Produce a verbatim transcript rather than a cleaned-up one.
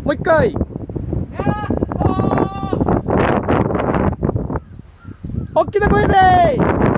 もう一回。大きな声でー